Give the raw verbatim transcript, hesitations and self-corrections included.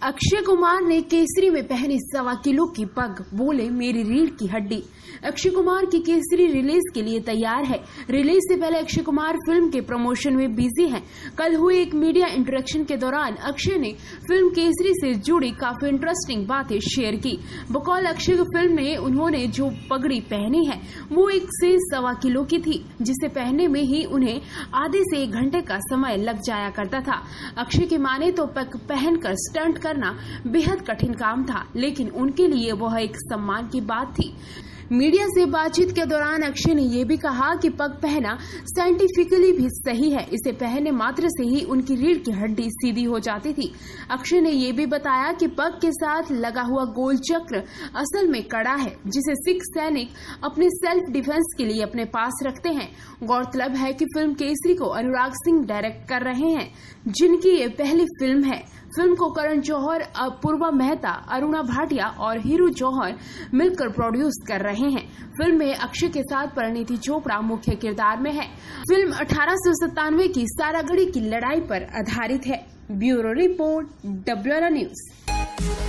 अक्षय कुमार ने केसरी में पहनी सवा किलो की पग, बोले मेरी रीढ़ की हड्डी। अक्षय कुमार की केसरी रिलीज के लिए तैयार है। रिलीज से पहले अक्षय कुमार फिल्म के प्रमोशन में बिजी हैं। कल हुए एक मीडिया इंटरेक्शन के दौरान अक्षय ने फिल्म केसरी से जुड़ी काफी इंटरेस्टिंग बातें शेयर की। बकौल अक्षय की फिल्म में उन्होंने जो पगड़ी पहनी है वो एक से सवा किलो की थी, जिसे पहनने में ही उन्हें आधे से एक घंटे का समय लग जाया करता था। अक्षय की माने तो पग पहनकर स्टंट करना बेहद कठिन काम था, लेकिन उनके लिए वह एक सम्मान की बात थी। मीडिया से बातचीत के दौरान अक्षय ने यह भी कहा कि पग पहना साइंटिफिकली भी सही है। इसे पहनने मात्र से ही उनकी रीढ़ की हड्डी सीधी हो जाती थी। अक्षय ने यह भी बताया कि पग के साथ लगा हुआ गोल चक्र असल में कड़ा है, जिसे सिख सैनिक अपने सेल्फ डिफेंस के लिए अपने पास रखते हैं। गौरतलब है कि फिल्म केसरी को अनुराग सिंह डायरेक्ट कर रहे हैं, जिनकी ये पहली फिल्म है। फिल्म को करण जौहर, अपूर्वा मेहता, अरुणा भाटिया और हीरू जौहर मिलकर प्रोड्यूस कर रहे हैं। फिल्म में अक्षय के साथ परिणीति चोपड़ा मुख्य किरदार में है। फिल्म अठारह सौ सत्तानवे की सारागढ़ी की लड़ाई पर आधारित है। Bureau report, W R news.